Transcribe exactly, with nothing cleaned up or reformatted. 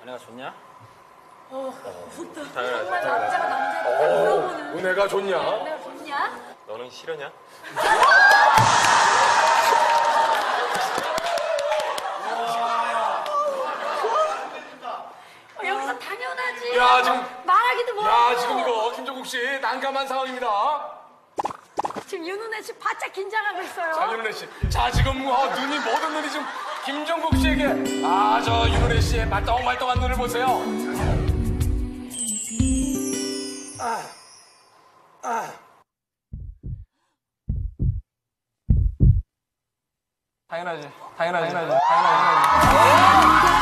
은혜가 좋냐? 어, 당연하지. 정말 남자가 남자를 딱 물어보는. 은혜가 좋냐? 은혜가 좋냐? 너는 싫으냐? 어, 여기서 당연하지. 야, 지금- 말하기도 뭐하고. 야, 지금 이거 김종국 씨 난감한 상황입니다. 지금 윤은혜 씨 바짝 긴장하고 있어요. 자, 윤은혜 씨. 자, 지금 어, 눈이 모든 눈이 지금 김종국 씨에게 아, 저 윤은혜 씨의 말똥말똥한 눈을 보세요. 아, 아. 당연하지. 당연하지. 당연하지. 당연하지.